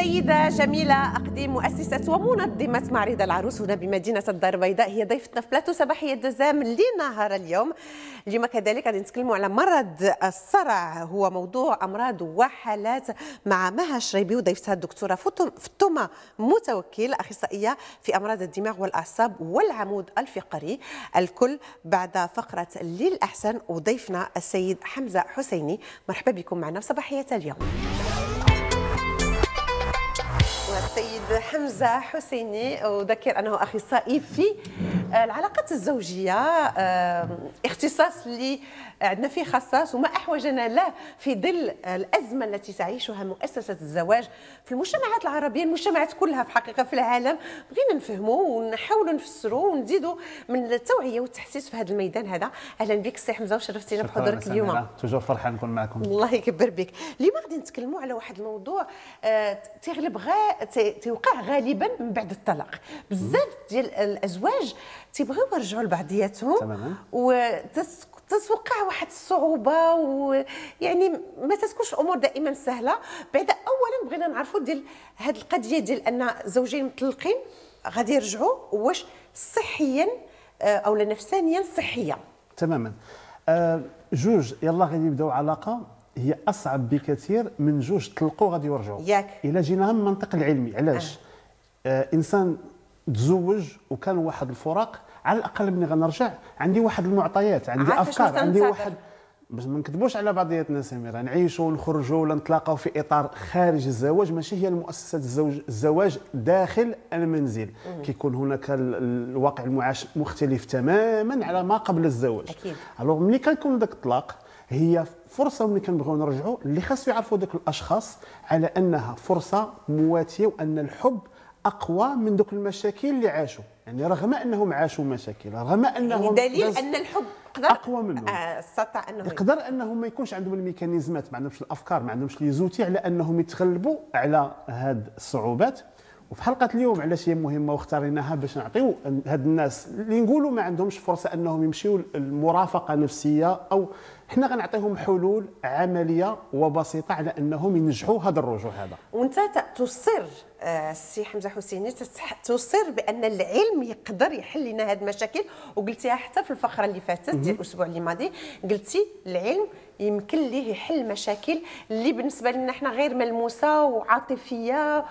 السيدة جميلة أقديم مؤسسة ومنظمة معرض العروس هنا بمدينة الدار البيضاء هي ضيفتنا في بلاتو صباحية دوزام لنهار اليوم كذلك غادي نتكلموا على مرض الصرع، هو موضوع أمراض وحالات مع مها شريبي وضيفتها الدكتورة فطومة متوكل أخصائية في أمراض الدماغ والأعصاب والعمود الفقري، الكل بعد فقرة للأحسن. وضيفنا السيد حمزة حسيني، مرحبا بكم معنا في صباحية اليوم. السيد حمزة حسيني أذكر أنه أخصائي في العلاقات الزوجية، اختصاص اللي عندنا فيه خصاص وما أحوجنا له في ظل الأزمة التي تعيشها مؤسسة الزواج في المجتمعات العربية، المجتمعات كلها في حقيقة في العالم. بغينا نفهموا ونحاولوا نفسروا ونزيدوا من التوعية والتحسيس في هذا الميدان هذا. أهلا بك سي حمزة وشرفتينا بحضورك اليوم. توجور فرحان نكون معكم. الله يكبر بك. اليوم غادي نتكلموا على واحد الموضوع توقع غالبا من بعد الطلاق. بزاف ديال الازواج تيبغيو يرجعوا لبعضياتهم تماما، وتتوقع واحد الصعوبه، ويعني ما تكونش الامور دائما سهله. بعد اولا بغينا نعرفوا ديال هذه القضيه ديال ان زوجين مطلقين غادي يرجعوا، واش صحيا او نفسانيا صحيه. تماما. جوج يلا غادي يبداو علاقه هي اصعب بكثير من جوج طلقوا غادي يرجعوا. ياك الا جينا من المنطق العلمي علاش انسان تزوج وكان واحد الفراق، على الاقل ملي غنرجع عندي واحد المعطيات، عندي افكار، عندي واحد باش ما نكذبوش على بعضياتنا سميره، نعيشوا ونخرجوا ولا نتلاقاو في اطار خارج الزواج، ماشي هي المؤسسه الزواج داخل المنزل. كيكون هناك الواقع المعاش مختلف تماما على ما قبل الزواج. اكيد. الوغ ملي كنكون داك الطلاق هي فرصه ملي كنبغيو نرجعوا اللي خاصو يعرفوا ذوك الاشخاص على انها فرصه مواتيه، وان الحب اقوى من ذوك المشاكل اللي عاشوا، يعني رغم انهم عاشوا مشاكل، رغم انهم يعني دليل ان الحب اقوى منهم، استطاع انه يقدر انهم ما يكونش عندهم الميكانيزمات، ما عندهمش الافكار، ما عندهمش لي زوتي على انهم يتغلبوا على هاد الصعوبات. وفي حلقه اليوم علاش هي مهمه واختاريناها باش نعطيو هاد الناس اللي نقولوا ما عندهمش فرصه انهم يمشيو المرافقه نفسيه، او حنا غنعطيهم حلول عمليه وبسيطه على انهم ينجحوا هذا الرجوع هذا. وانت تصر السي حمزه حسيني تصر بان العلم يقدر يحل لنا هذه المشاكل، وقلتيها حتى في الفقره اللي فاتت ديال الاسبوع اللي ماضي، قلتي العلم يمكن ليه يحل مشاكل اللي بالنسبه لنا احنا غير ملموسه وعاطفيه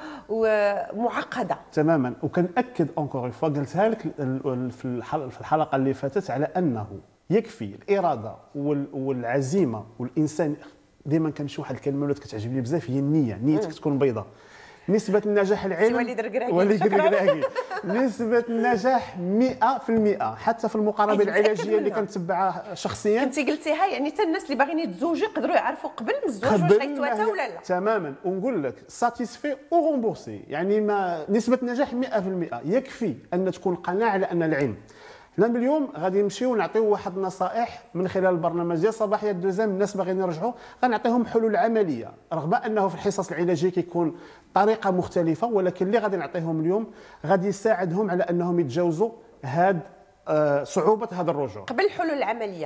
ومعقده. تماما. وكنأكد اونكور فوا قلتها لك في الحلقه اللي فاتت على انه يكفي الاراده والعزيمه، والانسان ديما كنمشي واحد الكلمه اللي كتعجبني بزاف هي النيه، نيتك تكون بيضاء. نسبة النجاح العلم وليد الركراكي نسبة النجاح 100%، حتى في المقاربة العلاجية اللي كنتبعها شخصيا. انت قلتيها يعني حتى الناس اللي باغيين يتزوجوا يقدروا يعرفوا قبل من الزواج واش غيتواتى ولا لا. تماما. ونقول لك ساتيسفي او رومبورسي، يعني ما نسبة نجاح 100%. يكفي ان تكون قناعة على ان العلم. حنا اليوم غادي نمشيو ونعطيو واحد النصائح من خلال البرنامج ديال صباحيه دوزام. الناس باغيين يرجعوا غنعطيهم حلول عمليه، رغم انه في الحصص العلاجيه كيكون طريقه مختلفه، ولكن اللي غادي نعطيهم اليوم غادي يساعدهم على انهم يتجاوزوا هاد صعوبه هذا الرجوع. قبل الحلول العمليه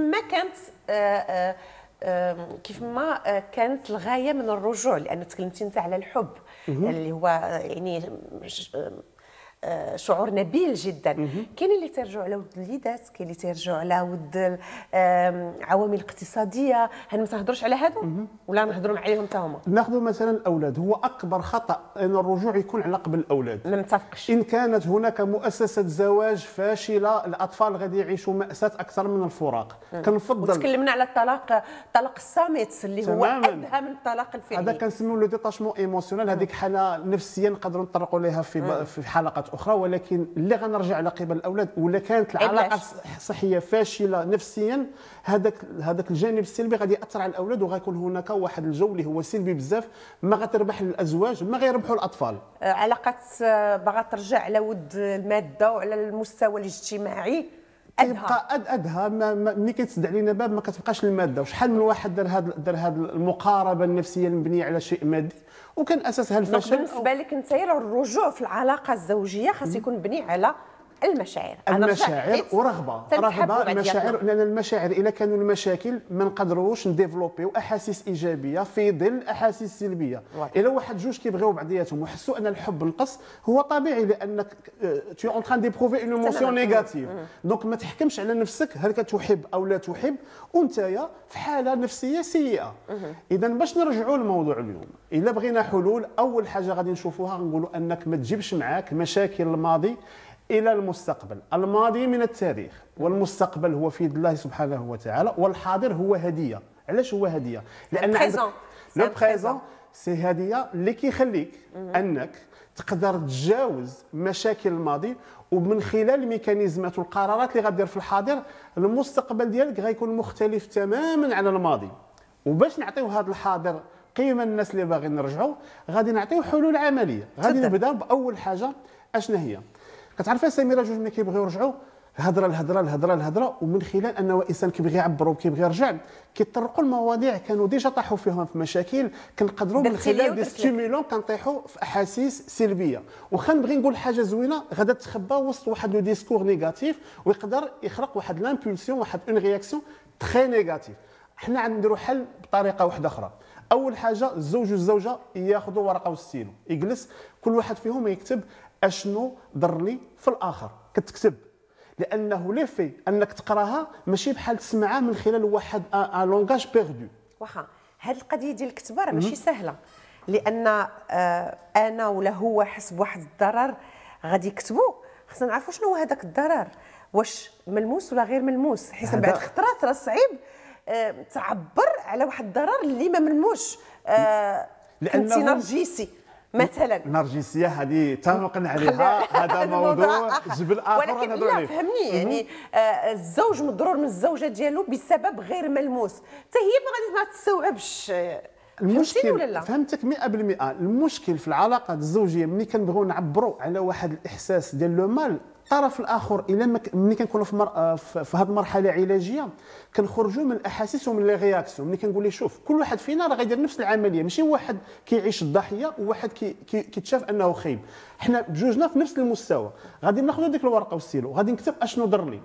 كيف ما كانت الغايه من الرجوع، لان تكلمتي انت على الحب اللي هو يعني شعور نبيل جدا. كاين اللي ترجعوا على ود الوليدات، كاين اللي ترجعوا على ود عوامل اقتصاديه. هل ما تهضروش على هادو ولا نهضروا عليهم حتى هما؟ ناخذوا مثلا الاولاد، هو اكبر خطا ان الرجوع يكون على قبل الاولاد. ما نتفقش. ان كانت هناك مؤسسه زواج فاشله الاطفال غادي يعيشوا ماساه اكثر من الفراق. كنفضل. وتكلمنا على الطلاق الصامت اللي هو ادهى من الطلاق الفعلي. هذا كنسميو لو ديتاشمون ايموسيونيل، هذيك حاله نفسيا نقدروا نطرقوا لها في حلقات اخرى. ولكن اللي غنرجع على قبل الاولاد ولا كانت العلاقه صحيه فاشله نفسيا، هذاك الجانب السلبي غادي ياثر على الاولاد، وغيكون هناك واحد الجو اللي هو سلبي بزاف، ما غتربح للازواج، ما غيربحوا الاطفال. علاقات باغا ترجع على ود الماده وعلى المستوى الاجتماعي كيبقى ادهى. ملي كيتسد علينا باب ما كتبقاش الماده. وشحال من واحد دار هذه المقاربه النفسيه المبنيه على شيء مادي وكان اساسها الفشل. بالنسبه لك انت الرجوع في العلاقه الزوجيه خاص يكون مبني على المشاعر ورغبه المشاعر، لان المشاعر الا كانوا المشاكل ما نقدروش نديفلوبيو احاسيس ايجابيه في ظل احاسيس سلبيه. الا واحد جوج كيبغيو بعضياتهم وحسوا ان الحب نقص، هو طبيعي لانك tu es en train d'éprouver une émotion négative. دونك ما تحكمش على نفسك هل كتحب او لا تحب وانتيا في حاله نفسيه سيئه. اذا باش نرجعوا للموضوع اليوم، الا بغينا حلول، اول حاجه غادي نشوفوها نقولوا انك ما تجيبش معاك مشاكل الماضي الى المستقبل. الماضي من التاريخ والمستقبل هو في يد الله سبحانه وتعالى، والحاضر هو هديه. علاش هو هديه؟ لان لو بريزون سي هديه اللي كيخليك انك تقدر تجاوز مشاكل الماضي، ومن خلال ميكانيزمات والقرارات اللي غدير في الحاضر المستقبل ديالك غيكون مختلف تماما عن الماضي. وباش نعطيو هذا الحاضر قيمه الناس اللي باغيين نرجعوا، غادي نعطيو حلول عمليه. غادي نبداو باول حاجه. اشنا هي؟ كتعرفي سميره، جوج ملي كيبغيو يرجعوا الهضره، ومن خلال انه الانسان كيبغي يعبر وكيبغي يرجع كيطرقوا المواضيع كانوا ديجا طاحوا فيهم في مشاكل، كنقدروا من خلال دي ستيمولون كنطيحوا في احاسيس سلبيه. وخا نبغي نقول حاجه زوينه غادا تخبى وسط واحد لو ديسكور نيجاتيف ويقدر يخرق واحد لامبولسيون، واحد اون رياكسيون تري نيجاتيف. حنا عندنا حل بطريقه واحده اخرى. اول حاجه الزوج والزوجه ياخذوا ورقه وستيلو، يجلس كل واحد فيهم يكتب اشنو ضرني في الاخر. كتكتب لانه لي في انك تقراها ماشي بحال تسمعها من خلال واحد ان لونغاج بيردو. واخا هذه القضيه ديال الكتابه راه ماشي سهله، لان انا ولا هو حس بواحد الضرر غادي يكتبوا، خصنا نعرفوا شنو هو هذاك الضرر، واش ملموس ولا غير ملموس، حيت بعد خطرات راه صعيب تعبر على واحد الضرر اللي ما ملموش. لانه نرجسي مثلا، نرجسيه هذه اتفقنا عليها، هذا موضوع جبل اخر. ولكن لا فهمني يعني الزوج مضرور من الزوجه ديالو بسبب غير ملموس، حتى هي ما تستوعبش. المشكل فهمتك 100%. المشكل في العلاقات الزوجيه ملي كنبغيو نعبروا على واحد الاحساس ديال لو مال، الطرف الاخر الا ملي كنكونوا في هذه المرحله العلاجيه كنخرجوا من الاحاسيس ومن لي رياكسيون. ملي كنقول ليه شوف كل واحد فينا راه غيدير نفس العمليه، ماشي واحد كيعيش الضحيه وواحد كيتشاف انه خايب. حنا بجوجنا في نفس المستوى. غادي ناخذ ديك الورقه والستيلو، غادي نكتب اشنو ضرني،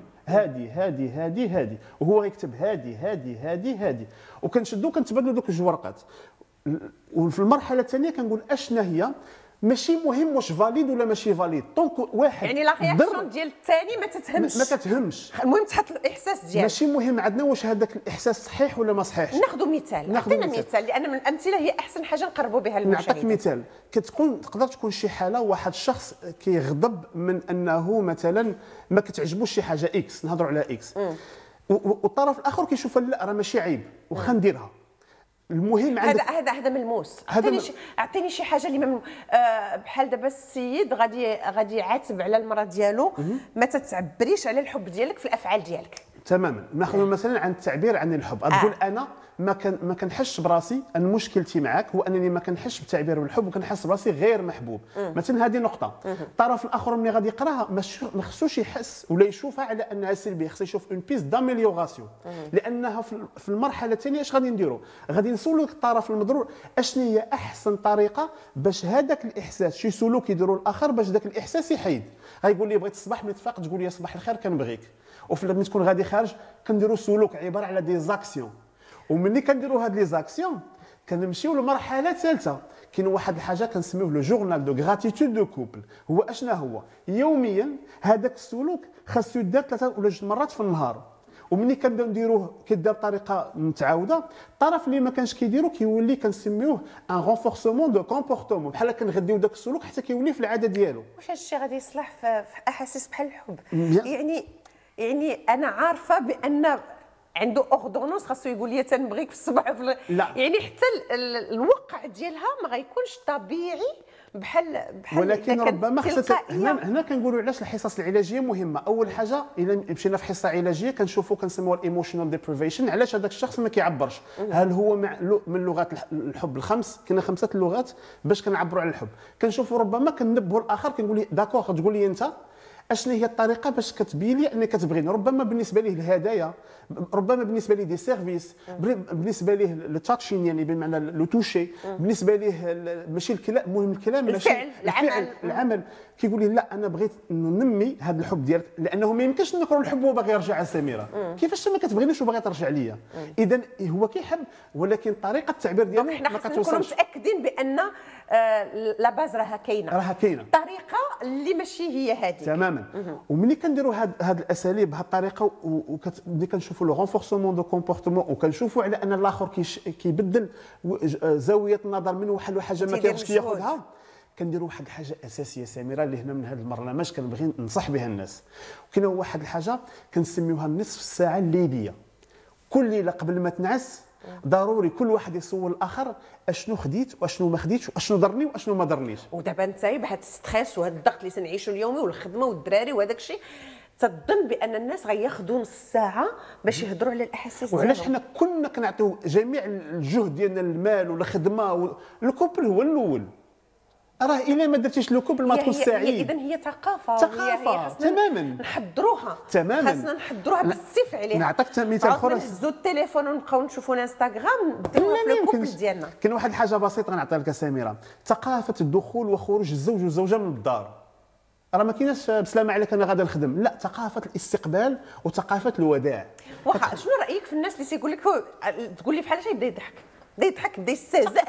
هادي وهو غيكتب هادي وكنشدو كنتبادلوا دوك جوج ورقات. وفي المرحله الثانيه كنقول اشنا هي، ماشي مهم واش فاليد ولا ماشي فاليد. دونك واحد يعني لا رياكسيون ديال الثاني ما تتهمش، المهم تحط الاحساس ديالك. ماشي مهم عندنا واش هذاك الاحساس صحيح ولا ما صحيحش. ناخذ مثال، عطينا مثال، لان من الامثله هي احسن حاجه نقربوا بها المشاهدين. نعطيك مثال. تقدر تكون شي حاله واحد الشخص كيغضب من انه مثلا ما كتعجبوش شي حاجه اكس، نهضروا على اكس، والطرف الاخر كيشوف لا راه ماشي عيب وخا نديرها. المهم هذا ملموس. اعطيني شي حاجه اللي بحال دابا السيد غادي يعاتب على المراه ديالو ما تتعبريش على الحب ديالك في الافعال ديالك. تماما. ناخذ مثلا عن التعبير عن الحب. تقول انا ما كنحسش براسي، ان مشكلتي معك هو انني ما كنحسش بالتعبير بالحب وكنحس براسي غير محبوب. مثلا هذه نقطه. الطرف الاخر ملي غادي يقراها ما خصوش يحس ولا يشوفها على انها سلبيه، خصو يشوف اون بيس داميليوراسيون. لانها في المرحله الثانيه اش غادي نديروا؟ غادي نسولوا الطرف المضرور اشنو هي احسن طريقه باش هذاك الاحساس، شي سلوك يديروا الاخر باش ذاك الاحساس يحيد. غايقول لي بغيت الصباح ملي تفيق تقول لي صباح الخير كنبغيك، وفي تكون غادي خارج كنديروا سلوك عباره على دي زاكسيون. وملي كنديروا هاد لي زاكسيون كنمشيو لمرحله ثالثه. كاين واحد الحاجه كنسميوه لو جورنال دو غراتيتود دو كوبل. هو اشنا هو؟ يوميا هذاك السلوك خاصو يدار 3 ولا 2 مرات في النهار. وملي كنبداو نديروه كيدار بطريقه متعوده، الطرف اللي ما كانش كيديرو كيولي كنسميوه ان رونفورسمون دو كومبورتمون، بحال كنغديو داك السلوك حتى كيولي في العاده ديالو. واش هذا الشيء غادي يصلح في احاسيس بحال الحب؟ يعني انا عارفه بان عنده اوردونونس خاصو يقول لي تنبغيك في الصباح يعني حتى الوقع ديالها ما غيكونش طبيعي بحال ولكن ربما خصها هنا كنقولوا علاش الحصص العلاجيه مهمه. اول حاجه الا مشينا في حصه علاجيه كنشوفوا كنسموها الايموشنال ديبريفيشن. علاش هذاك الشخص ما كيعبرش؟ هل هو من لغات الحب الخمس؟ كاين 5 لغات باش كنعبروا على الحب. كنشوفوا ربما كننبهوا الاخر كنقول لي داكوغ تقول لي انت اشنو هي الطريقه باش كتبين لي انك كتبغيني. ربما بالنسبه ليه الهدايا، ربما بالنسبه ليه دي سيرفيس، بالنسبه ليه التاتشين يعني بمعنى لو توشي، بالنسبه ليه ماشي الكلام، المهم الكلام العمل كيقول لي لا انا بغيت ننمي هذا الحب ديالك، لانه ما يمكنش نكون الحب هو باغي يرجع على سميره. كيفاش ما كتبغينيش وباغي ترجع ليا؟ اذا هو كيحب ولكن طريقه التعبير ديالو ما كتوصلش. نكونوا متاكدين بان لا باز راها كاينه، الطريقه اللي ماشي هي هذه تماما. وملي كنديروا هاد الاساليب بهذه الطريقه وملي كنشوفوا لو رونفورسمون دو كومبورتمون وكنشوفوا على ان الاخر كيبدل زاويه النظر من واحد الحاجه ما كيبغيش كياخذها، كنديروا واحد الحاجه اساسيه سميره اللي هنا من هذا البرنامج كنبغي ننصح بها الناس. وكاين واحد الحاجه كنسميوها النصف الساعه الليليه. كل ليله قبل ما تنعس ضروري كل واحد يسول الاخر اشنو خديت واشنو ما خديتش واشنو ضرني واشنو ما ضرنيش. ودابا انت بهذا الستريس وهذا الضغط اللي تنعيشوا اليومي والخدمه والدراري وهذاك الشيء، تظن بان الناس غياخذوا نص ساعه باش يهضروا على الاحاسيس ديالهم. وعلاش حنا كنا كنعطيو جميع الجهد ديالنا المال والخدمه الكوبل هو الاول. راه الا ما درتيش لو كوبل ما تكون سعيد. اذا هي ثقافه تماما نحضروها، تماما خاصنا نحضروها بالسيف عليها. نعطيك مثال اخر، نهزوا التليفون ونبقاو نشوفوا الانستغرام نديروها في الكوبل ديالنا. كاين واحد الحاجه بسيطه غنعطيها لك سميره، ثقافه الدخول وخروج الزوج والزوجه من الدار. راه ما كايناش بسلامه عليك انا غادا نخدم، لا، ثقافه الاستقبال وثقافه الوداع. واخا شنو رايك في الناس اللي تيقول لك تقول لي بحال شي يبدا يضحك بدا يستهزأ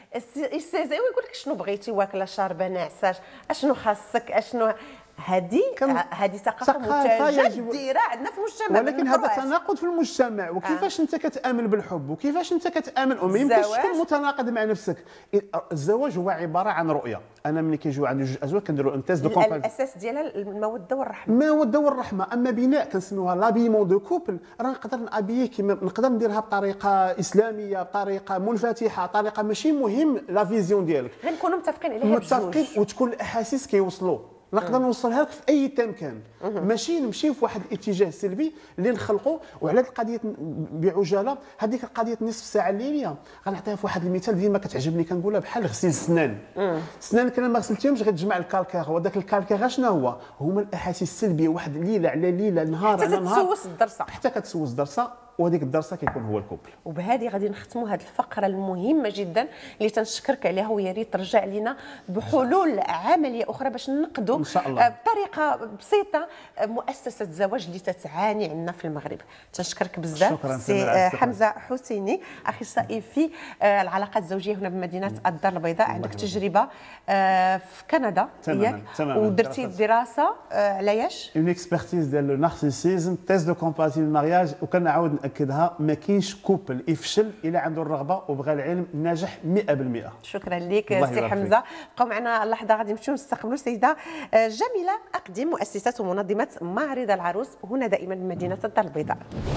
ويقول لك شنو بغيتي واكله شاربه ناعساش، اشنو خاصك، اشنو هذه ثقافه متجدره عندنا في المجتمع. ولكن هذا تناقض في المجتمع. وكيفاش انت كتامن بالحب وكيفاش انت كتامن وما يمكنش تكون متناقض مع نفسك. الزواج هو عباره عن رؤيه. انا ملي كيجيو عندي جوج ازواج كنديروا انتاز دو كومباج، الاساس ديالها الموده والرحمه. الموده والرحمه. اما بناء كنسميوها لابيمون دو كوبل، راه نقدر نابيه كيما نقدر نديرها بطريقه اسلاميه، بطريقه منفتحه، طريقه ماشي مهم لا فيزيون ديالك، غنكونوا متفقين عليها متفقين وتكون الاحاسيس كيوصلوا. نقدر نوصلها لك في اي تام كان، ماشي نمشيو في واحد الاتجاه سلبي اللي نخلقوا. وعلى القضيه بعجاله، هذيك القضيه نصف ساعه الليليه غنعطيها في واحد المثال ديما كتعجبني، كنقولها بحال غسيل السنان. السنان كان ما غسلتيهمش غتجمع الكالكير، وهذاك الكالكير شنو هو؟ هما الاحاسيس السلبيه، واحد ليله على ليله، نهار على نهار، حتى تسوس الدرسه، حتى كتسوس درسه، وهذيك الدرسه كيكون هو الكوبل. وبهذه غادي نختموا هذه الفقره المهمه جدا اللي تنشكرك عليها، ويا ريت ترجع لنا بحلول عمليه اخرى باش ننقذوا ان شاء الله بطريقه بسيطه مؤسسه الزواج اللي تتعاني عندنا في المغرب. تنشكرك بزاف سي حمزه حسيني، اخصائي في العلاقات الزوجيه هنا بمدينه الدار البيضاء. عندك تجربه في كندا ياك، ودرتي دراسه على ايش؟ اون اكسبرتيز ديال لو نارسيسيزم، تيست دو كومباتيبل مارياج. وكنعاود ناكدها، ما كاينش كوبل يفشل الا عنده الرغبه وبغى العلم ناجح 100%. شكرا لك سي حمزه. بقاو معنا اللحظه غادي نمشيو نستقبلوا السيده جميله اقدم، مؤسسه ومنظمه معرض العروس هنا دائما بمدينه الدار البيضاء.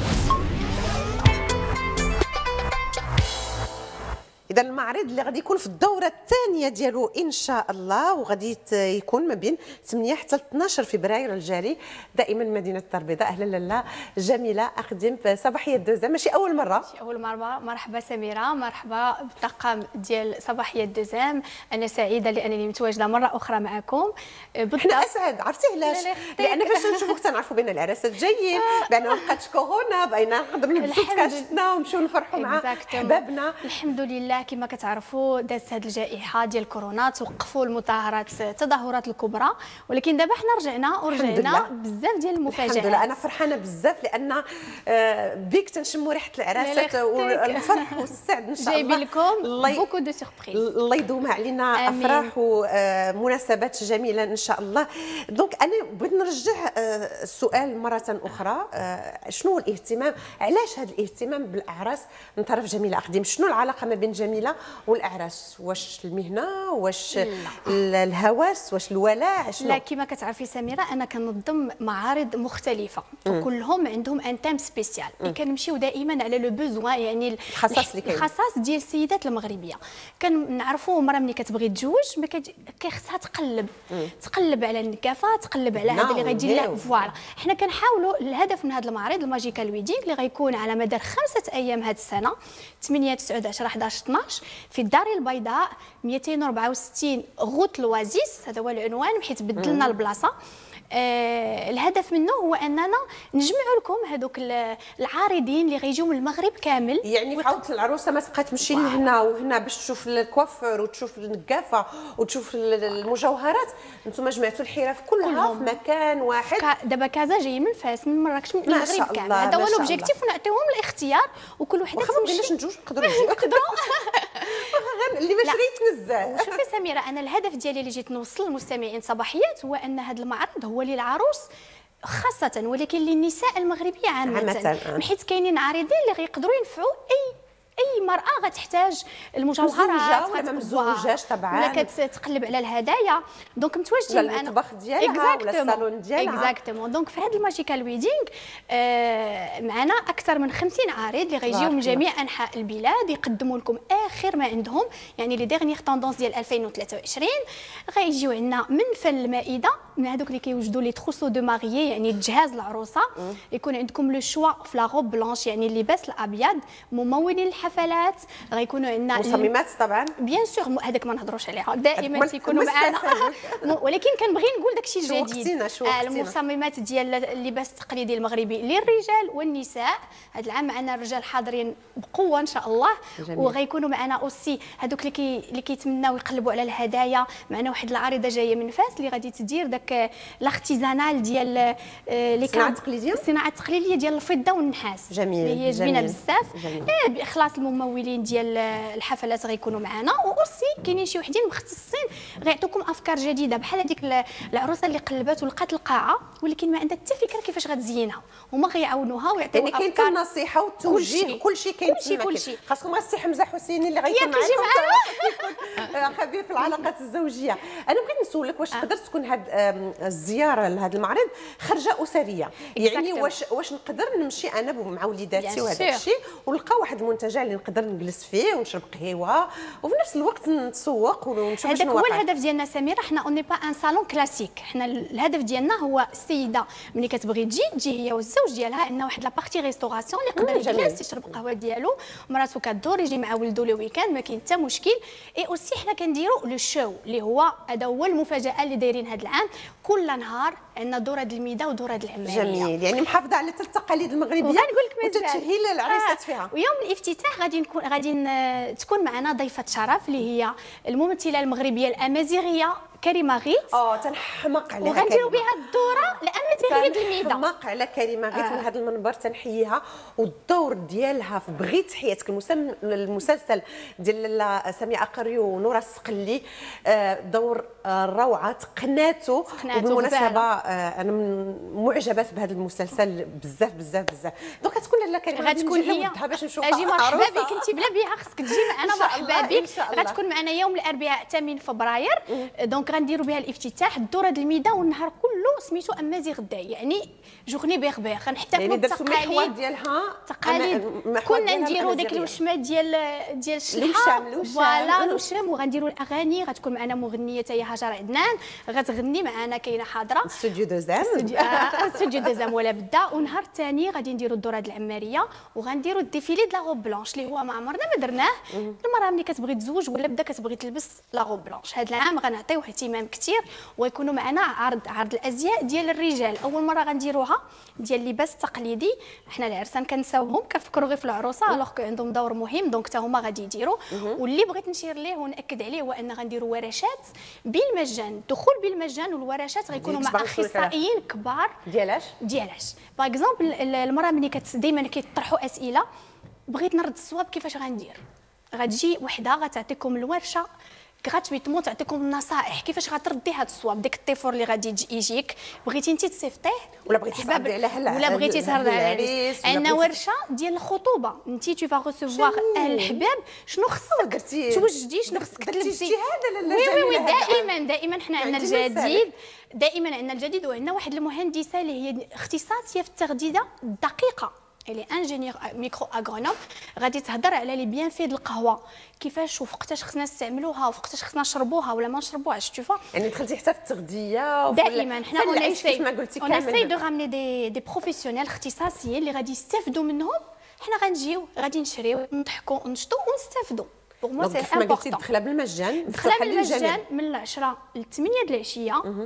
إذا المعرض اللي غادي يكون في الدورة الثانية ديالو إن شاء الله، وغادي يكون ما بين 8 حتى 12 فبراير الجاري دائما مدينة الدار البيضاء. أهلا لاله جميلة أقدم في صباحية دوزام، ماشي أول مرة. ماشي أول مرة. مرحبا سميرة، مرحبا بالطاقم ديال صباحية دوزام. أنا سعيدة لأنني متواجدة مرة أخرى معكم. حنا أسعد، عرفتي علاش؟ لأن فاش نشوفوك تنعرفوا بأن العراسات جايين، بأن ما بقاتش كورونا، بغينا نقدروا نلبسوا تكاشتنا ونمشيو نفرحوا مع حبابنا. الحمد لله. كما كتعرفوا دازت هذه الجائحه ديال كورونا، توقفوا التظاهرات الكبرى، ولكن دابا حنا رجعنا بزاف ديال المفاجآت. الحمد لله. انا فرحانه بزاف لان بيك تنشموا ريحه العراسات والفرح والسعد ان شاء الله. جايبين لكم بوكو دو سوربريز. الله يدوم علينا افراح ومناسبات جميله ان شاء الله. دونك انا بغيت نرجع السؤال مره اخرى، شنو هو الاهتمام؟ علاش هذا الاهتمام بالاعراس من طرف جميله اقدم؟ شنو العلاقه ما بين جميله والاعراس؟ واش المهنه، واش الهوس، واش الولاء، شنو؟ لا، كما كتعرفي سميره انا كنظم معارض مختلفه وكلهم عندهم ان تيم سبيسيال اللي كنمشيو دائما على لو بوزوان، يعني الخصاص ديال السيدات المغربيه. كنعرفوا مره ملي كتبغي تتزوج ما كيخصها تقلب على النكافه، تقلب على هذا اللي غيجي لها. فوالا حنا كنحاولوا الهدف من هذا المعرض الماجيكال ويدينغ اللي غيكون على مدار 5 ايام هذه السنه، 8 9 10 11 12 في الدار البيضاء 264 غوت لوازيس. هذا هو العنوان حيت بدلنا البلاصه. الهدف منه هو اننا نجمعوا لكم هذوك العارضين اللي غيجيو من المغرب كامل. يعني في عوض العروسه ما تبقى تمشي لهنا وهنا باش تشوف الكوافور وتشوف النقافه وتشوف المجوهرات، انتم جمعتوا الحرف كلها في مكان واحد. دابا كازا جاي من فاس من مراكش من المغرب كامل، هذا هو لوبجيكتيف، ونعطيهم الاختيار وكل وحده تمشي. ما بغيناش نجوج نقدروا اللي ما شريت نزال. شوفي سميره، انا الهدف ديالي اللي جيت نوصل للمستمعين صباحيات هو ان هذا المعرض هو للعروس خاصه، ولكن للنساء المغربيه عامه، حيت كاينين عارضين اللي غيقدروا ينفعوا اي مراه غتحتاج المجوهرات ولا ما مزوجاش طبعا ولا كتقلب على الهدايا، دونك متواجدين معنا المطبخ ديالها ولا الصالون ديالها. اكزاكتومون. دونك في هذا الماجيكال ويدينغ معنا اكثر من 50 عارض اللي غيجيو من جميع انحاء البلاد يقدموا لكم اخر ما عندهم، يعني لي ديرنيير طوندونس ديال 2023. غيجيو عندنا من فن المائده، من هذوك اللي كيوجدوا لي تروسو دو ماريي، يعني تجهاز العروسه، يكون عندكم لو شوا في لا روب بلانش، يعني اللباس الابيض، ممولين الحفلات غيكونوا عندنا مصممات طبعا بيان سور، هذاك ما نهضروش عليها، دائما تيكونوا معنا ولكن كنبغي نقول داكشي الجديد. المصممات ديال اللباس التقليدي المغربي للرجال والنساء، هذا العام معنا الرجال حاضرين بقوه ان شاء الله. وغيكونوا معنا اوسي هذوك اللي كيتمناو يقلبوا على الهدايا، معنا واحد العارضه جايه من فاس اللي غادي تدير داك الارتيزانال ديال اللي كان الصناعه التقليديه ديال الفضه والنحاس. جميل، اللي هي زوينه بزاف. باخلاص الممولين ديال الحفلات غيكونوا معنا، واوسي كاينين شي وحدين مختصين غيعطوكم افكار جديده، بحال هذيك العروسه اللي قلبات ولقات القاعه ولكن ما عندها حتى فكره كيفاش غتزينها، هما غيعاونوها ويعطيوها يعني كاين النصيحه والتوجيه، كلشي كاين كلشي. خاصكم السي حمزه حسيني اللي غيكون معنا خبير في العلاقات الزوجيه. انا بغيت نسولك واش تقدر تكون هاد الزياره لهذا المعرض خرجه اسريه، يعني واش نقدر نمشي انا مع وليداتي وهذا الشيء ونلقى واحد المنتجع اللي نقدر نجلس فيه ونشرب قهوه وفي نفس الوقت نتسوق ونشوف هذاك هو الهدف ديالنا سميره. حنا اوني با ان صالون كلاسيك، حنا الهدف ديالنا هو السيده ملي كتبغي تجي هي والزوج ديالها، عندنا واحد لابارتي ريستوراسيون اللي يقدر يجلس يشرب قهوه ديالو، مراتو كدور يجي مع ولدو لو ويكاند، ما كاين حتى مشكل. اي اوسي حنا كنديروا لو شو اللي هو هذا هو المفاجاه اللي دايرين هذا العام، كل نهار عندنا دوره د الميده ودوره د العماريه. جميل، يعني محافظه على التقاليد المغربيه وغنقول لك وتتهيل العريسات فيها. ويوم الافتتاح غادي تكون معنا ضيفه شرف اللي هي الممثله المغربيه الامازيغيه كريمه غيت. تنحمق عليها، وغنديروا بها الدوره الامازيغيه الميده. تنحمق على كريمه غيت من هذا المنبر، تنحييها، والدور ديالها في بغيت حياتك المسلسل ديال ساميه اقريو ونورا السقلي، دور روعه، تقناتو. وبالمناسبه انا معجبه بهذا المسلسل بزاف بزاف بزاف. دونك غتكون لا كريمه غتكون هي باش نشوفها. اجي مرحبا بك، انت بلا بها خصك تجي معنا، مرحبا بك. غتكون معنا يوم الاربعاء 8 فبراير، دونك غنديروا بها الافتتاح الدوره د الميده، والنهار كله سميتو امازيغ داي، يعني جورني بيغ غنحتفلوا بالتقاليد ديالها. كنا نديروا داك الوشمه ديال الشلحه، فوالا الوشم، وغنديروا الاغاني. غتكون معنا مغنيه حتى هي هاجر عدنان غتغني معنا، كاينه حاضره استوديو دوزام استوديو دوزام ولا بدا. ونهار الثاني غادي نديروا الدوره د العماريه، وغنديروا الديفيلي د لا روب بلانش اللي هو ما عمرنا ما درناه. المراه ملي كتبغي تزوج ولا بدا كتبغي تلبس لا روب بلانش، هذا العام غنعطيو اهتمام كثير، ويكونوا معنا عرض الازياء ديال الرجال. اول مره غنديروها ديال اللباس التقليدي، حنا العرسان كنساوهم كنفكروا غير في العروسه، الوغ كو عندهم دور مهم، دونك حتى هما غادي يديروا. واللي بغيت نشير ليه وناكد عليه هو ان غنديروا ورشات بالمجان، الدخول بالمجان، والورشات غيكونوا مع اخصائيين كبار. ديالاش باغ اكزومبل المراه ملي دائما كيطرحوا اسئله، بغيت نرد الصواب كيفاش غندير، غتجي وحده غتعطيكم الورشه غراتويتمون، تعطيكم النصائح كيفاش غتردي هذا الصواب، ديك الطيفور اللي غادي يجيك بغيتي انت تصيفطيه ولا بغيتي تهضري على ولا بغيتي تهضري على العريس. عندنا ورشه ديال الخطوبه، انت تو فا ريسيفوار اهل الحباب، شنو خصك توجدي، شنو خصك تلبسي. وي دائما حنا عندنا الجديد، دائما عندنا الجديد. وعندنا واحد المهندسه اللي هي اختصاصيه في التغذيه الدقيقه، اللي انجينيور ميكرو اغرونوم، غادي تهضر على لي بيان في القهوه، كيفاش وفقتاش خصنا نستعملوها وفقتاش خصنا نشربوها ولا ما نشربوهاش. تشوفوا يعني دخلتي حتى في التغذيه دائما حنا كيف ما قلتي كامل، اونساي دو رامني دي بروفيسيونيل اختصاصيين اللي غادي يستافدوا منهم. حنا غنجيو غادي نشريو نضحكوا ونشطوا ونستافدوا. بوغ موا سي امبورطون. دخله بالمجان، دخله بالمجان من 10 ل 8 د العشيه،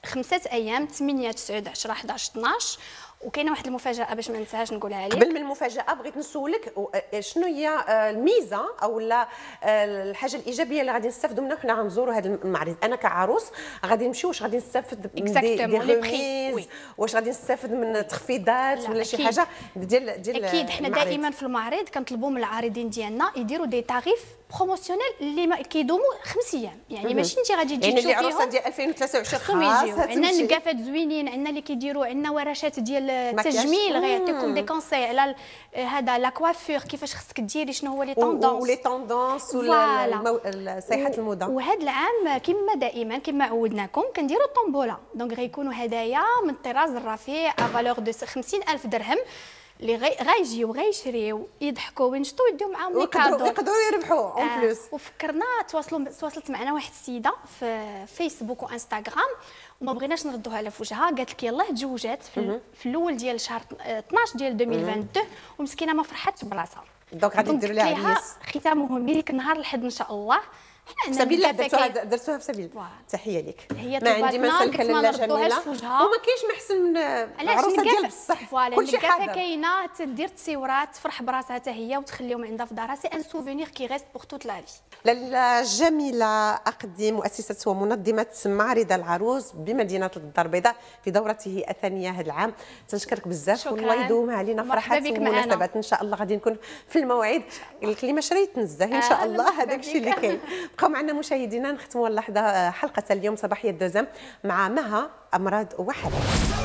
5 ايام 8 9 10 11 12. وكاينه واحد المفاجاه باش ما ننساهاش نقولها عليك. قبل من المفاجاه بغيت نسولك شنو هي الميزه او الحاجه الايجابيه اللي غادي نستافدوا منها وحنا غنزوروا هذا المعرض. انا كعروس غادي نمشي، واش غادي نستافد من دي ريميز، واش غادي نستافد من تخفيضات ولا شي حاجه ديال اكيد. حنا دائما في المعرض كنطلبوا من العارضين ديالنا يديروا دي تاريف بروموسيونيل اللي كيدوموا 5 ايام، يعني ماشي انت غادي تجي تشوفيهم. يعني اللي عروسه ديال 2023 خاصها عندنا نقافات زوينين، عندنا اللي كيديروا، عندنا ورشات ديال التجميل غيعطيكم دي كونساي على هذا لا كوافور، كيفاش خصك ديري، شنو هو لي طوندونس ولي طوندونس ولا صيحه الموضه. وهذا العام كما دائما كما عودناكم كنديروا طومبولا، دونك غيكونوا هدايا من الطراز الرفيع ا فالور دو 50,000 درهم اللي غيجيو غيشريو يضحكوا وينشطوا ويديو معاهم لي كادو يقدروا يربحوا اون بلوس. وفكرنا تواصلت معنا واحد السيده في فيسبوك وانستغرام وما بغيناش نردوها لها في وجهها، قالت لك يلاه تزوجات في الاول ديال شهر 12 ديال 2022 ومسكينه ما فرحتش براسها. دونك غادي نديروا لها عريس ختامه مليك نهار الحد ان شاء الله. سبيل درتوها في سبيل. تحيه لك. ما عندي ما نسلك لاله جميله وما كاينش ما احسن من العروسه ديال بصح. كلشي حاضر كاينه تدير تصويرات تفرح براسها حتى هي وتخليهم عندها في دارها. سي ان سوفونير كي ريست بور توت لا في. لاله جميله أقدي مؤسسه ومنظمه معرض العروس بمدينه الدار البيضاء في دورته الثانيه هذا العام. تنشكرك بزاف والله يدومها علينا فرحات ومناسبات. ان شاء الله غادي نكون في الموعد. قلت لي ما شريت نزه ان شاء الله. هذاك الشيء اللي كاين. بقاو معنا مشاهدينا، نختموا اللحظه حلقه اليوم صباحيه دوزام مع مها امراض وحالات.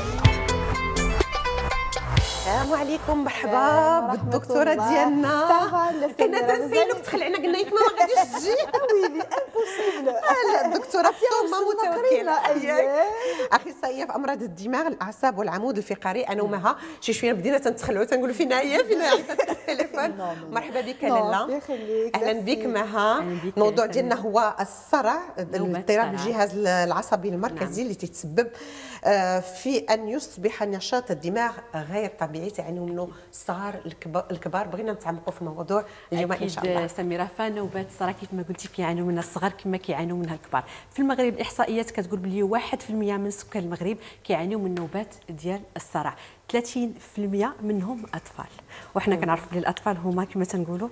السلام عليكم، مرحبا بالدكتوره ديالنا. كنا تنسيلوك تخلعنا قلنا لك ما غاديش تجي. ويلي امبوسيبل. لا الدكتوره فتوما متوكله اخصائيه في امراض الدماغ الاعصاب والعمود الفقري. انا ومها شي شويه بدينا تنتخلعوا تنقولوا فينا هي فينا التليفون. مرحبا بك لاله. اهلا بك مها. الموضوع ديالنا هو الصرع، اضطراب الجهاز العصبي المركزي اللي تتسبب في ان يصبح نشاط الدماغ غير طبيعي، تعانيوا منه الصغار الكبار. بغينا نتعمقوا في الموضوع اليوم ان شاء الله. سميره، فنوبات الصرع كيف ما قلتي كيعانوا منها الصغار كما كيعانوا منها الكبار. في المغرب الاحصائيات كتقول بلي 1% من سكان المغرب كيعانيو من نوبات ديال الصرع، 30% منهم اطفال. وحنا كنعرفوا بلي الاطفال هما كما تنقولوا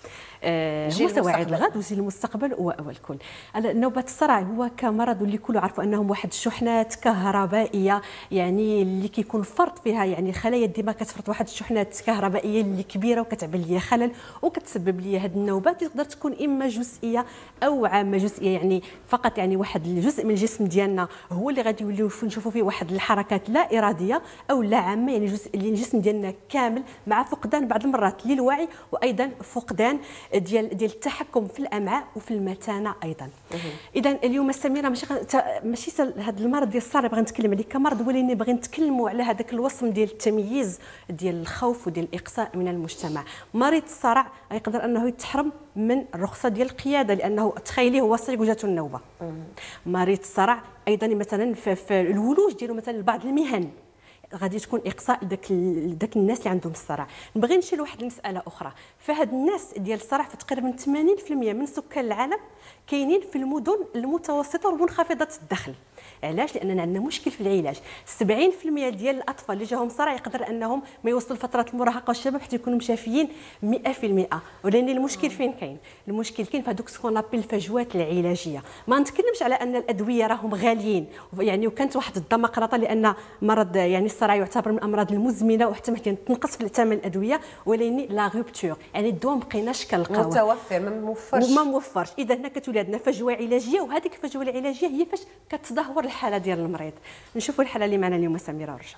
هو سواعد الغد وجيل المستقبل والكل. نوبات الصرع هو كمرض اللي كله عرفوا انهم واحد الشحنات كهربائيه، يعني اللي كيكون فرط فيها، يعني خلايا الدماغ كتفرط واحد الشحنات كهربائيه اللي كبيره وكتعمل ليا خلل وكتسبب ليا هذه النوبات. تقدر تكون اما جزئيه او عامه. جزئيه يعني فقط يعني واحد الجزء من الجسم ديالنا هو اللي غادي يوليو نشوفوا فيه واحد الحركات لا اراديه، او لا عامه يعني جزء اللي الجسم ديالنا كامل مع فقدان بعض المرات للوعي، وايضا فقدان ديال التحكم في الامعاء وفي المثانه ايضا. اذا اليوم سميره ماشي هذا المرض ديال الصرع باغي نتكلم عليه كمرض، ولكن باغي نتكلموا على هذاك الوصم ديال التمييز ديال الخوف وديال الاقصاء من المجتمع. مريض الصرع يقدر انه يتحرم من الرخصه ديال القياده لانه تخيلي هو صريق وجاته النوبه. مريض الصرع ايضا مثلا في الولوج ديالو مثلا بعض المهن غادي تكون اقصاء داك الناس اللي عندهم الصرع. نبغي نشير لواحد المساله اخرى. فهاد الناس ديال الصرع في تقريبا 80% من سكان العالم كاينين في المدن المتوسطه ومنخفضه الدخل. علاش؟ لاننا عندنا مشكل في العلاج. 70% ديال الاطفال اللي جاهم صرع يقدر انهم ما يوصلوا لفتره المراهقه والشباب حتى يكونوا مشافيين 100%. ولكن المشكل فين كاين؟ المشكل كاين في هذوك سكون لابيل الفجوات العلاجيه. ما نتكلمش على ان الادويه راهم غاليين، يعني وكانت واحد الدمقراطه لان مرض يعني الصرع يعتبر من الامراض المزمنه وحتى ممكن تنقص في ثمن الادويه، ولكن لا غوبتور يعني الدواء ما بقيناش كنلقاوه متوفر ما موفرش. اذا هنا كتولي عندنا فجوه علاجيه، وهذيك الفجوه العلاجيه هي فاش كتدهور الحاله ديال المريض. نشوفوا الحاله اللي معنا اليوم سميره ورشا.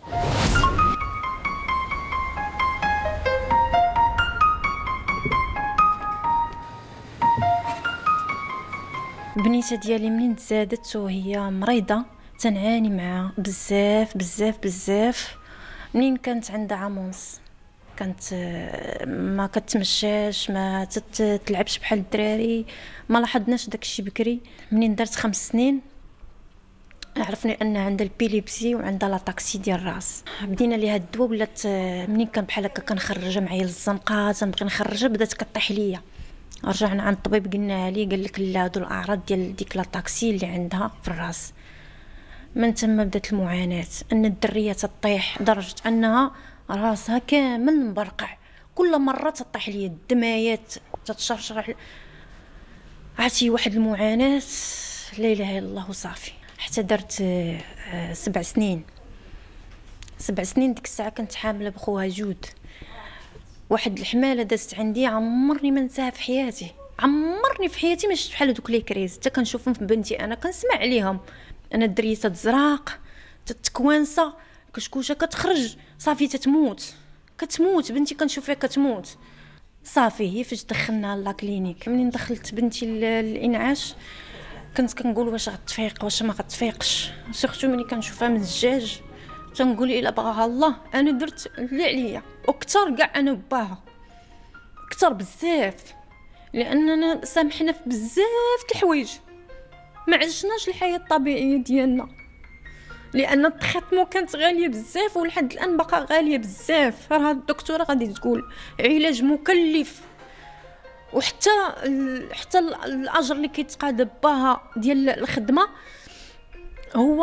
بنيته ديالي منين تزادت وهي مريضه تنعاني معها بزاف بزاف بزاف. منين كانت عندها عام ونص كانت ما كتمشاش، ما تلعبش بحال الدراري، ما لاحظناش داكشي بكري. منين درت 5 سنين عرفني ان عندها البيليبسي وعندها لاطاكسي ديال الراس. بدينا ليها الدواء، ولات منين كان بحال هكا كنخرجها معايا للزنقه تنبغي نخرجها بدات كطيح ليا. رجعنا عند الطبيب قلنا ليه، قال لك لا هادو الاعراض ديال ديك لاطاكسي اللي عندها في الراس. من تما بدات المعاناه، ان الدريه تطيح لدرجه انها راسها كامل مبرقع، كل مره تطيح لي الدمايات تتشرشر. عرفتي واحد المعاناه لا اله الا الله وصافي. حتى درت 7 سنين. 7 سنين ديك الساعه كنت حامله بخوها جود. واحد الحماله دازت عندي عمرني ما نساها في حياتي، عمرني في حياتي ما شفت بحال هذوك لي كريز. حتى كنشوفهم في بنتي انا كنسمع عليهم، انا الدريه تتزراق تتكوانسه كشكوشه كتخرج صافي تتموت بنتي كنشوف فيها كتموت صافي. هي فاش دخلناها لا كلينيك، منين دخلت بنتي الانعاش كنت كنقول واش غتفيق واش ما غتفيقش، سورتو ملي كنشوفها من الزجاج تنقول الا بغاها الله انا درت اللي عليا وكثر كاع انا باها كثر بزاف، لاننا سامحنا في بزاف د الحوايج ما عشناش الحياه الطبيعيه ديالنا، لان التخيطمو كانت غاليه بزاف ولحد الان باقا غاليه بزاف. راه الدكتوره غادي تقول علاج مكلف، وحتى الاجر اللي كيتقاضى باها ديال الخدمه هو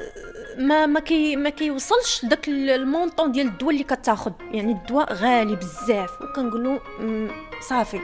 ما كيوصلش داك المونطون ديال الدواء اللي كتاخذ، يعني الدواء غالي بزاف. وكنقولوا صافي.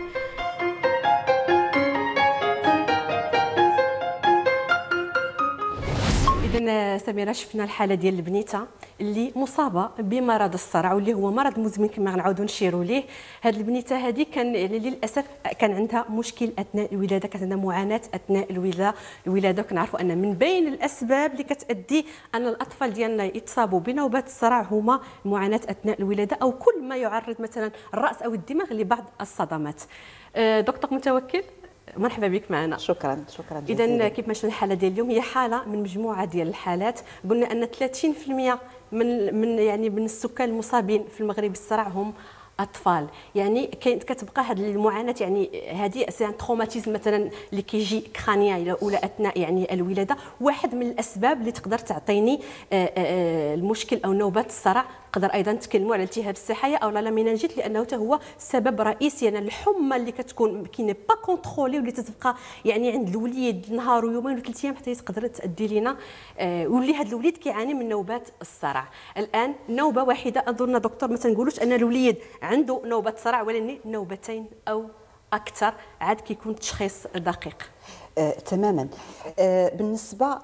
إذن سميرة شفنا الحالة ديال البنيته اللي مصابة بمرض الصرع واللي هو مرض مزمن كما غنعاودوا نشيروا ليه. هاد البنيته هذه كان يعني للأسف كان عندها مشكل أثناء الولادة، كانت عندها معاناة أثناء الولادة. وكنعرفوا أن من بين الأسباب اللي كتأدي أن الأطفال ديالنا يتصابوا بنوبات الصرع هما المعاناة أثناء الولادة أو كل ما يعرض مثلا الرأس أو الدماغ لبعض الصدمات. دكتور متوكل مرحبا بك معنا. شكرا جزيلا. اذا كيف ما شفنا الحاله ديال اليوم هي حاله من مجموعه ديال الحالات. قلنا ان 30% من السكان المصابين في المغرب بالصرع هم اطفال، يعني كتبقى هذه المعاناه، يعني هذه سي ان تروماتيزم مثلا اللي كيجي كرانيا ولا اثناء يعني الولاده. واحد من الاسباب اللي تقدر تعطيني المشكل او نوبات الصرع. نقدر ايضا نتكلموا على التهاب السحايا او لا مينانجيت، لانه حتى هو سبب رئيسي. يعني الحمى اللي كتكون كي ني با كونترولي واللي تتبقى يعني عند الوليد نهار ويومين وثلاث ايام حتى تقدر تادي لنا واللي هذا الوليد كيعاني من نوبات الصرع. الان نوبه واحده اظن دكتور ما تنقولوش ان الوليد عنده نوبه صرع، ولكن نوبتين او اكثر عاد كيكون التشخيص دقيق. تماما. بالنسبه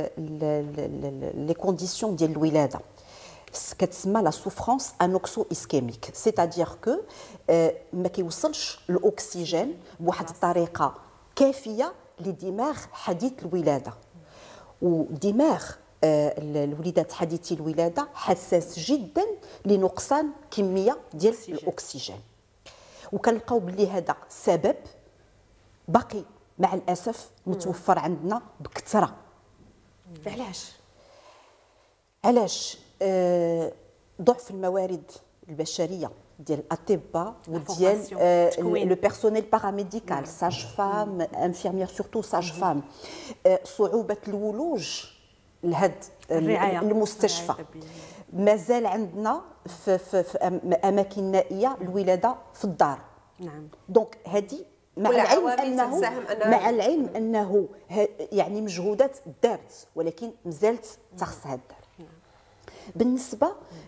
لي كونديسيون ديال الولاده كتسمى لا سوفرانس انوكسو اسكيميك، سيتادير كو ما كيوصلش الاكسجين بواحد الطريقه كافيه لدماغ حديث الولاده. ودماغ الوليدات حديثي الولاده حساس جدا لنقصان كميه ديال الاكسجين، وكنلقاو بلي هذا سبب باقي مع الاسف متوفر عندنا بكثره. علاش ضعف الموارد البشريه ديال الاطباء وديال لو بيرسونيل باراميديكال، ساج فام، انفيرميير، سورتو ساج فام. صعوبه الولوج لهاد المستشفى. مازال عندنا في اماكن نائيه الولاده في الدار. نعم. دونك هذه مع العلم انه يعني مجهودات دارت، ولكن مازالت تخصها الدار. بالنسبه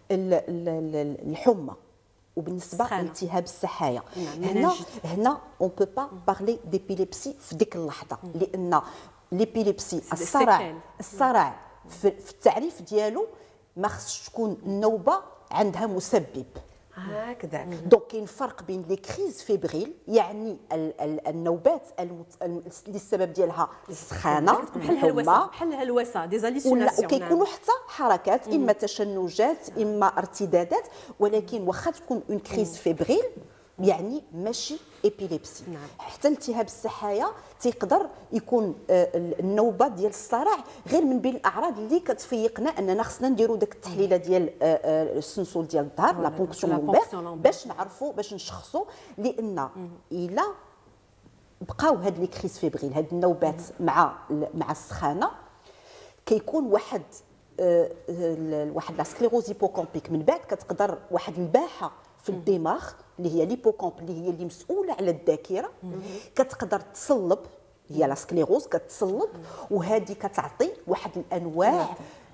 للحمى وبالنسبه لالتهاب السحايا، هنا اون بو با بارلي ديبيليبسي في ديك اللحظه، لان ليبيليبسي الصرع في التعريف ديالو ما خصش تكون النوبه عندها مسبب. هكذا. دونك كاين فرق بين لي كريز فيبريل، يعني النوبات اللي السبب ديالها السخانه بحال الهلوسه دي زاليسيوناسيون، وكيكونوا حتى حركات اما تشنجات اما ارتدادات، ولكن واخا تكون اون كريز فيبريل يعني ماشي ابيليبسي. حتى التهاب السحايا تيقدر يكون النوبه ديال الصرع غير من بين الاعراض اللي كتفيقنا اننا خصنا نديروا داك التحليله ديال السنسول ديال الظهر، لا بونكسيون لومبير، باش نعرفوا باش نشخصوا. لان الا بقاو هاد لي كريز فيبريل، هاد النوبات مع السخانه، كيكون واحد لا سكليروز هيبوكامبيك. من بعد كتقدر واحد الباحه في الدماغ اللي هي ليبوكامب اللي هي اللي مسؤوله على الذاكره، كتقدر تصلب هي لا سكليروز كتصلب، وهذه كتعطي واحد الانواع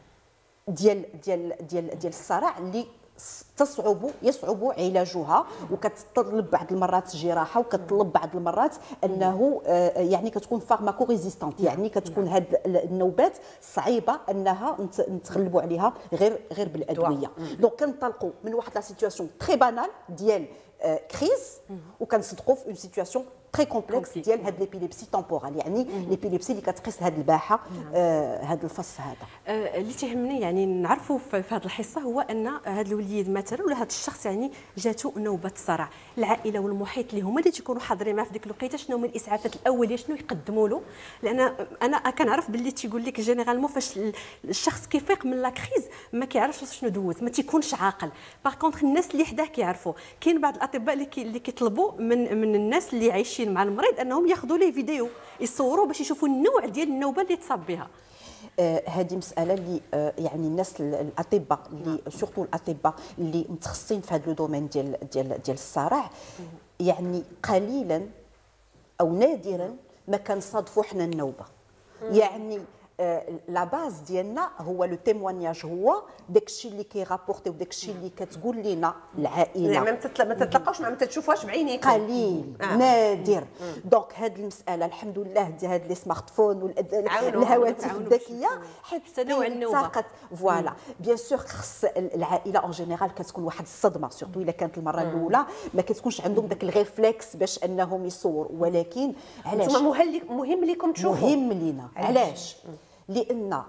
ديال الصرع اللي يصعب علاجها، وكتطلب بعض المرات جراحه، وكتطلب بعض المرات انه يعني كتكون فارماكو ريزيستانت، يعني كتكون هاد النوبات صعيبه انها نتغلبوا عليها غير بالادويه. دونك كنطلقوا من واحد لا سيتوياسيون تري بانال ديال كريز، وكنصدقوا في اون سيتوياسيون تري كومبلكس ديال هاد ليبيليبسي تمبورال، يعني ليبيليبسي اللي كتقيس هاد الباحه هاد الفص هذا. اللي تيهمني يعني نعرفوا في هذه الحصه هو ان هذا الوليد مثلا ولا هذا الشخص يعني جاتو نوبه صرع، العائله والمحيط اللي هما اللي تيكونوا حاضرين معاه في ديك الوقيته، شنو هما الاسعافات الاوليه، شنو يقدموا له؟ لان انا كنعرف باللي تيقول لك جينيرالمون فاش الشخص كيفيق من لا كريز ما كيعرفش شنو دوز، ما تيكونش عاقل. باغ كونطخ الناس اللي حداه كيعرفوا. كاين بعض الاطباء اللي كيطلبوا من الناس اللي عايشين مع المريض انهم ياخذوا ليه فيديو يصوروا باش يشوفوا النوع ديال النوبه اللي تصاب بها. هذه مساله اللي يعني الناس الاطباء اللي سورتو الاطباء اللي متخصصين في هذا لو دومين ديال الصرع، يعني قليلا او نادرا ما كنصادفوا حنا النوبه. يعني لا باز ديالنا هو لو تيموانياج، هو داكشي اللي كيرابورتي وداكشي اللي كتقول لنا العائله. يعني ما تتلقاوش ما تشوفوهاش بعينيك، قليل نادر. دونك هذه المساله الحمد لله ديال هاد لي سمارت فون والهواتف الذكيه حتى نوع النوبه فوالا. بيان سور خص العائله اون جينيرال كتكون واحد الصدمه، سورتو الا كانت المره الاولى ما كتكونش عندهم داك الريفلكس باش انهم يصوروا. ولكن علاش مهم ليكم تشوفوا؟ مهم لينا. علاش؟ لان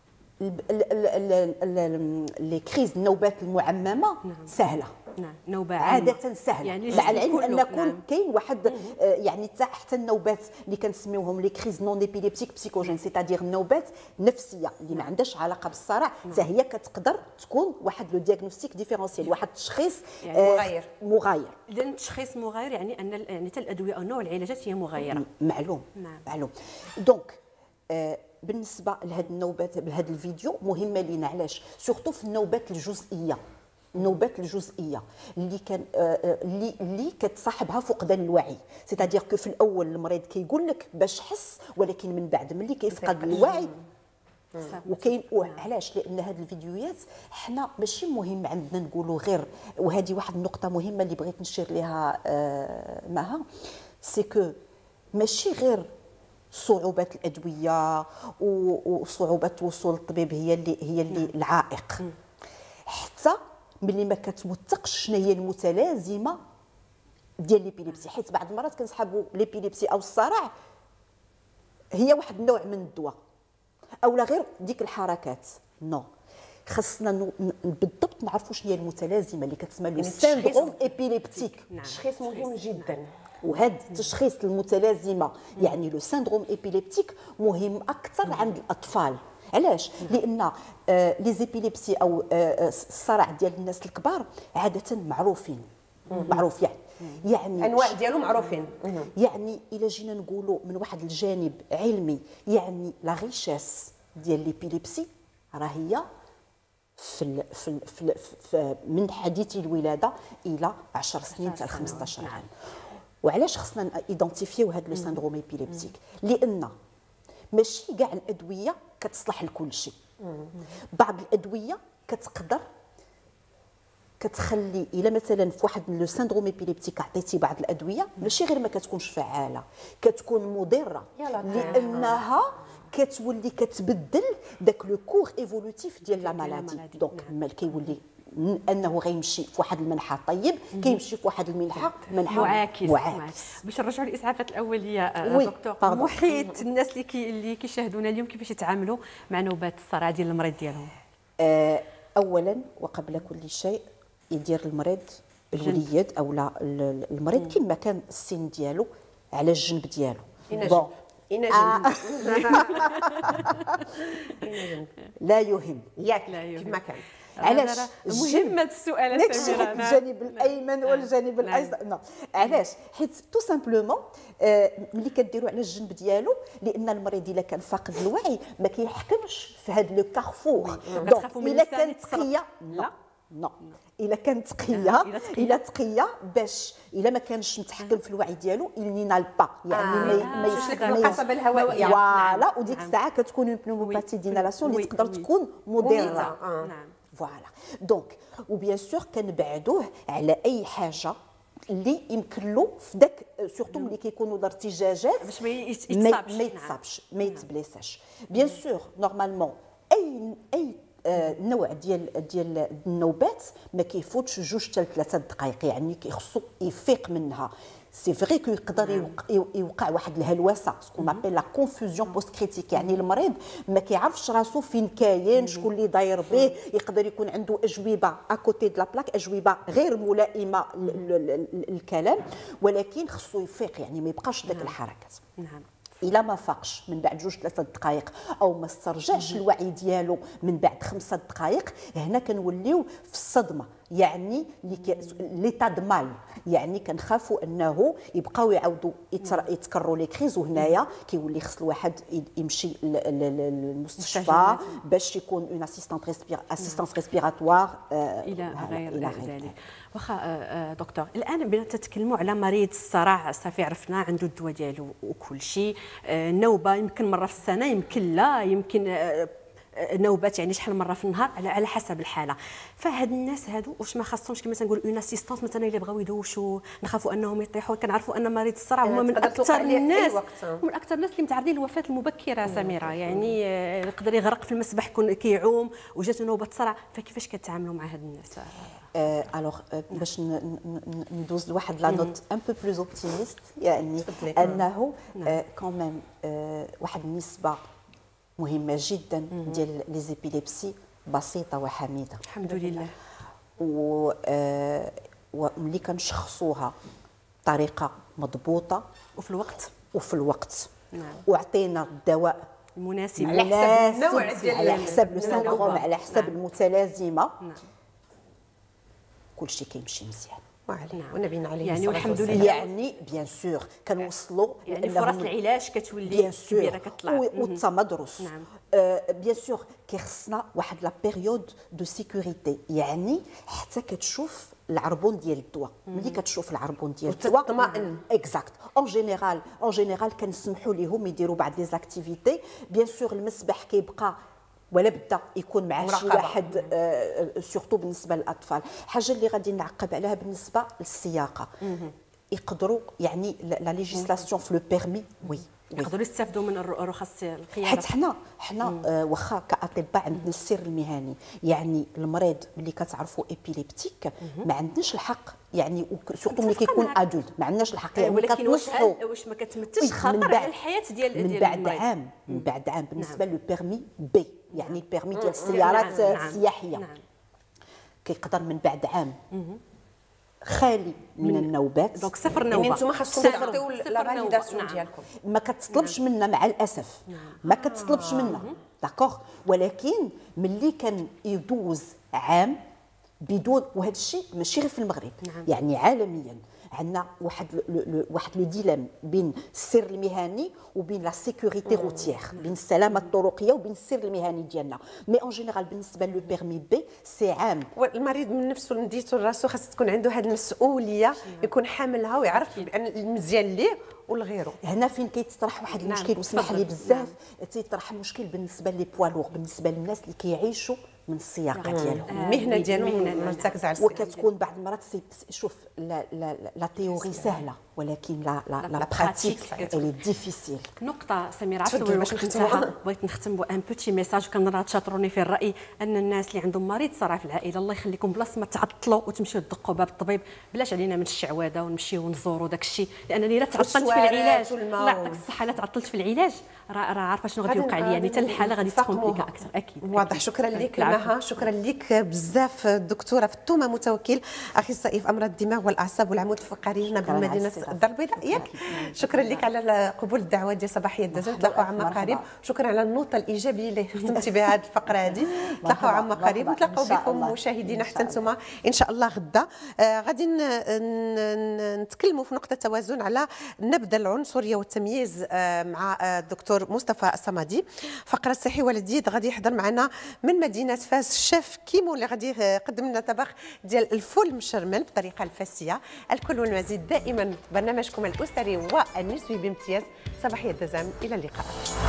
لي كريز النوبات المعممه سهله، نوبه عاده سهله، يعني مع العلم ان كاين واحد يعني حتى النوبات اللي كنسميوهم لي كريز نون ايبيليبتيك بسيكوجين، سيتادير النوبات نفسيه اللي ما عندهاش علاقه بالصرع، حتى هي كتقدر تكون واحد لو دياغنوستيك ديفيرونسيال، واحد التشخيص يعني مغاير. اذا التشخيص مغاير يعني ان يعني حتى الادويه او نوع العلاجات هي مغايره. معلوم. معلوم. دونك بالنسبه لهاد النوبات بهذا الفيديو مهمه لينا. علاش؟ سورتو في النوبات الجزئيه، النوبات الجزئيه اللي كان اللي كتصاحبها فقدان الوعي، سيتادير كو في الاول المريض كيقول لك باش حس، ولكن من بعد ملي كيفقد الوعي وكاين. علاش؟ لان هاد الفيديوهات حنا ماشي مهم عندنا نقولوا غير، وهذه واحد النقطه مهمه اللي بغيت نشير لها معها، سي كو ماشي غير صعوبات الادويه وصعوبه وصول الطبيب هي اللي العائق، حتى ملي ما كتوثقش شنو هي المتلازمه ديال ليبيليبسي، حيت بعض المرات كنسحبوا ليبيليبسي او الصرع هي واحد النوع من الدواء او لا غير ديك الحركات. نو، خصنا بالضبط نعرفوا شنو هي المتلازمه اللي كتسمى لو سيندروم ايبيليبتيك. تشخيص مهم جدا، وهذا التشخيص المتلازمه يعني لو سيندروم ايبيليبتيك مهم اكثر عند الاطفال. علاش؟ لان لي زيبيليبسي او الصرع ديال الناس الكبار عاده معروفين، معروف يعني انواع ديالو معروفين. يعني الا جينا نقولوا من واحد الجانب علمي، يعني لا ريشيس ديال ليبيليبسي راه هي في من حديث الولاده الى 10 سنين حتى 15 عام. وعلاش خصنا ايدونتيفيو هذا لو سيندروم ايبيليبتيك؟ لان ماشي كاع الادويه كتصلح لكل شيء. بعض الادويه كتقدر كتخلي الا مثلا في واحد لو سيندروم ايبيليبتيك عطيتي بعض الادويه ماشي غير ما كتكونش فعاله، كتكون مضره، لانها كتولي كتبدل داك لو كور ايفولوتيف ديال لا مالادي. دونك مال كيولي انه غيمشي في واحد المنحى طيب، كيمشي في واحد المنحى معاكس. باش نرجعوا للاسعافات الاوليه دكتور، محيط الناس اللي كيشاهدونا اليوم كيفاش يتعاملوا مع نوبات الصرع ديال المريض ديالهم؟ اولا وقبل كل شيء يدير المريض الوليد او لا المريض كما كان السن ديالو على الجنب ديالو. لا يهم ياك كما كان. علاش مهم هذا السؤال سميره؟ الجانب الايمن والجانب الايسر. علاش؟ حيت تو سامبلومون ملي كديروا على الجنب ديالو، لان المريض الا كان فاقد الوعي ما كيحكمش في هذا لو كارفور. دونك الا كانت تقيه نو الا كانت تقيه الا تقيه باش الا ما كانش متحكم في الوعي ديالو il n'inhale pas يعني ما يشلك القصبه الهوائيه فوالا وديك الساعه كتكون اون بنوموباتي دينالاسيون اللي تقدر تكون مضره. نعم فوالا دونك وبيان سور كنبعدوه على اي حاجه اللي يمكن له في داك سورتو ملي كيكونوا ارتجاجات باش ما يتصابش ما يتبليساش. بيان سور نورمالمون اي نوع ديال النوبات ما كيفوتش 2 حتى 3 دقائق، يعني كيخصو يفيق منها. سي فري كو يقدر يوقع واحد الهلوسه سكون ابل لا كونفوزيون بوست كريتيك، يعني المريض ما كيعرفش راسو فين كاين شكون اللي داير به، يقدر يكون عنده اجوبه اكوتي د لا بلاك، اجوبه غير ملائمه للكلام، ولكن خصو يفيق يعني ما يبقاش داك الحركات. نعم إلا ما فاقش من بعد 2 3 دقائق او ما استرجعش الوعي ديالو من بعد 5 دقائق، هنا كنوليو في الصدمه، يعني ليتا د مال، يعني كنخافوا انه يبقاو يعاودوا يتكرروا لي كريز، وهنايا كيولي خص الواحد يمشي للمستشفى باش يكون اون اسيستانس ريسبيراتوار الى غير ذلك. واخا دكتور الان بنا تتكلموا على مريض الصرع، صافي عرفنا عنده الدواء ديالو وكل شيء، النوبه يمكن مره في السنه يمكن لا، يمكن نوبات يعني شحال مره في النهار على حسب الحاله. فهاد الناس هادو واش ما خاصهمش كما تنقول اون اسيستونس مثلا الا بغاو يدوشوا، نخافوا انهم يطيحوا، كنعرفوا ان مريض الصرع هما من اكثر الناس اللي متعرضين للوفاه المبكره سميره، يعني يقدر يغرق في المسبح يكون كيعوم وجات نوبه صرع، فكيفاش كتعاملوا مع هاد الناس؟ الوغ باش ندوز لواحد لا نوت ان بو بلوز اوبتيميست، يعني انه كون ميم واحد النسبه مهمه جدا ديال لي زيبيليبسي بسيطه وحميده الحمد لله، وملي كنشخصوها بطريقه مضبوطه وفي الوقت نعم، وعطينا الدواء المناسب على حسب النوع ديال على حسب السندروم، على حسب المتلازمه، كل شيء كيمشي مزيان ونبين عليه يعني والحمد لله. يعني بيان سور كنوصلوا يعني فرص العلاج كتولي كبيره كتطلع والتمدرس. نعم بيان سور كيخصنا واحد لا بيريود دو سيكوريتي، يعني حتى كتشوف العربون ديال الدواء، ملي كتشوف العربون ديال الدواء تطمئن اكزاكت. اون جينيرال كنسمحوا ليهم يديروا بعض لي زاكتيفيتي، بيان سور المسبح كيبقى ولا بدا يكون مع شي واحد سورتو بالنسبه للاطفال. حاجه اللي غادي نعقب عليها بالنسبه للسياقه، يقدروا يعني لا ليجيسلاسيون في لو بيرمي وي يقدروا يستافدوا من الرخص القياده، حيت حنا واخا كاطباء عندنا السر المهني، يعني المريض اللي كتعرفوا ايبيليبتيك ما عندناش الحق، يعني سورتو ملي كيكون ادولت ما عندناش الحق، يعني ولكن واش ما كتمثلش خطر على الحياه ديال من بعد عام بالنسبه لو بيرمي بي، يعني البيرمي ديال السيارات السياحيه كيقدر من بعد عام خالي من النوبات. دونك صفر نوبه، يعني انتم خاصكم تعطيو لا فاليداسيون ديالكم، ما كتطلبش منا مع الاسف، ما كتطلبش منا داكوغ، ولكن ملي كان يدوز عام بدون، وهذا الشيء ماشي غير في المغرب يعني عالميا عندنا واحد لو ديلام بين السر المهني وبين لا سيكوريتي روتيير، بين السلامه الطرقيه وبين السر المهني ديالنا. مي اون جينيرال بالنسبه لو بيرمي بي سي عام، والمريض من نفسه نديتو لراسو خاص تكون عنده هذه المسؤوليه، يكون حاملها ويعرف بان المزيان ليه والغيرو. هنا فين كيتطرح واحد المشكل واسمح لي بزاف، تيطرح مشكل بالنسبه لي بوالوغ، بالنسبه للناس اللي كيعيشوا من السياقه ديالهم، المهنه ديالهم مرتكزه على وكتكون بعض المرات شوف لا تيوري سهله، ولكن لا براتيك اللي ديفيسيل. نقطه سميره عرفتوا باش نختمها، بغيت نختم بان بوتي ميساج كنرى تشاطروني في الراي ان الناس اللي عندهم مريض صرع في العائله الله يخليكم بلاص ما تعطلوا وتمشيو تدقوا باب الطبيب، بلاش علينا من الشعوذه ونمشيو ونزوروا داك الشيء، لانني لا تعطلت في العلاج الله يعطيك الصحه، لا تعطلت في العلاج راه عارفه شنو غادي يوقع لي، يعني حتى الحاله غادي تكون اكثر. اكيد واضح. شكرا لك مها، شكرا لك بزاف الدكتوره فطومه متوكل، اخصائي في امراض الدماغ والاعصاب والعمود الفقري هنا بمدينه الدار البيضاء ياك. شكرا لك على قبول الدعوه ديال صباحيه الدزم، نتلاقاو عما قريب. شكرا على النوطه الايجابيه اللي ختمتي بها هذه الفقره هذه، نتلاقاو عما قريب، نتلاقاو بكم مشاهدينا حتى نتوما ان شاء الله غدا. غادي نتكلموا في نقطه توازن على نبذ العنصريه والتمييز مع الدكتور مصطفى الصمدي. فقره الصحي والجديد غادي يحضر معنا من مدينه فاس الشيف كيمو اللي غادي يقدم لنا طبق ديال الفول مشرمل بطريقه الفاسيه. الكل والمزيد دائما برنامجكم الاسري والنسوي بامتياز. صباحيه الدزام، الى اللقاء.